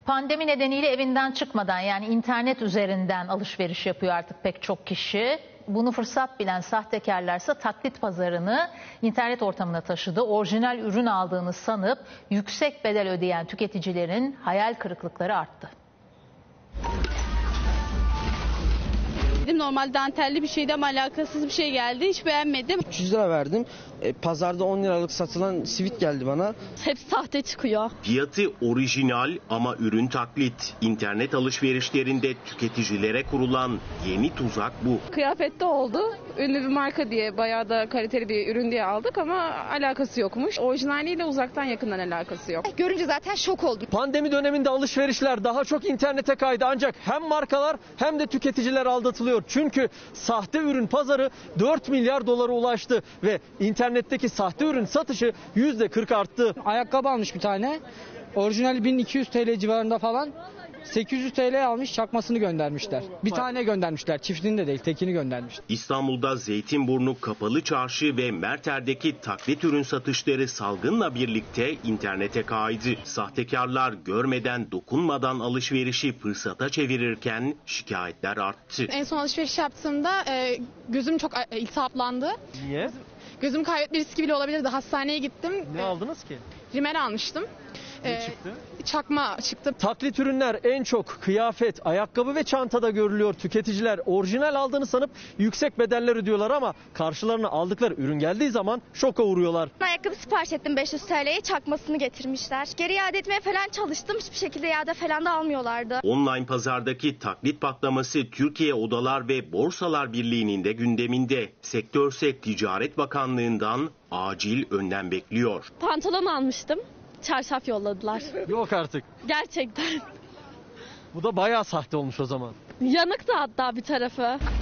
Pandemi nedeniyle evinden çıkmadan yani internet üzerinden alışveriş yapıyor artık pek çok kişi. Bunu fırsat bilen sahtekarlarsa taklit pazarını internet ortamına taşıdı. Orijinal ürün aldığını sanıp yüksek bedel ödeyen tüketicilerin hayal kırıklıkları arttı. Normal dantelli bir şeydi ama alakasız bir şey geldi. Hiç beğenmedim. 300 lira verdim. Pazarda 10 liralık satılan sivit geldi bana. Hepsi sahte çıkıyor. Fiyatı orijinal ama ürün taklit. İnternet alışverişlerinde tüketicilere kurulan yeni tuzak bu. Kıyafette oldu. Ünlü bir marka diye bayağı da kaliteli bir ürün diye aldık ama alakası yokmuş. Orijinaliyle uzaktan yakından alakası yok. Görünce zaten şok oldum. Pandemi döneminde alışverişler daha çok internete kaydı ancak hem markalar hem de tüketiciler aldatılıyor. Çünkü sahte ürün pazarı 4 milyar dolara ulaştı ve internetteki sahte ürün satışı %40 arttı. Ayakkabı almış bir tane. Orijinali 1200 TL civarında falan. 800 TL almış, çakmasını göndermişler. Bir tane göndermişler. Çiftini de değil, tekini göndermişler. İstanbul'da Zeytinburnu Kapalı Çarşı ve Merter'deki taklit ürün satışları salgınla birlikte internete kaydı. Sahtekarlar görmeden dokunmadan alışverişi fırsata çevirirken şikayetler arttı. En son alışveriş yaptığımda gözüm çok iltihaplandı. Niye? Gözüm kaybetme riski bile olabilirdi. Hastaneye gittim. Ne aldınız ki? Rimel almıştım. Ne çıktı? Çakma çıktı. Taklit ürünler en çok kıyafet, ayakkabı ve çantada görülüyor. Tüketiciler orijinal aldığını sanıp yüksek bedeller ödüyorlar ama karşılarına aldıkları ürün geldiği zaman şoka uğruyorlar. Ayakkabı sipariş ettim 500 TL'ye, çakmasını getirmişler. Geri iade etmeye falan çalıştım. Hiçbir şekilde iade falan da almıyorlardı. Online pazardaki taklit patlaması Türkiye Odalar ve Borsalar Birliği'nin de gündeminde. Sektörse Ticaret Bakanlığı'ndan acil önlem bekliyor. Pantolon almıştım. Çarşaf yolladılar. Yok artık. Gerçekten. Bu da bayağı sahte olmuş o zaman. Yanıktı hatta bir tarafı.